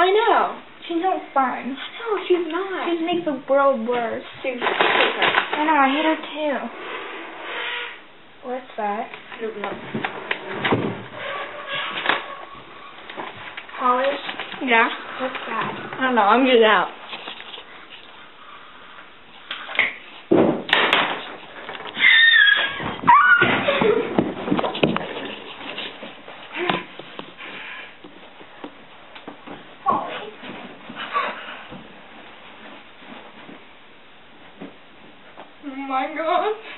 I know. She's not fun. No, she's not. She makes the world worse. Dude, take her. I know, I hate her too. What's that? I don't know. Polish? Yeah? What's that? I don't know, I'm just out. Oh my god.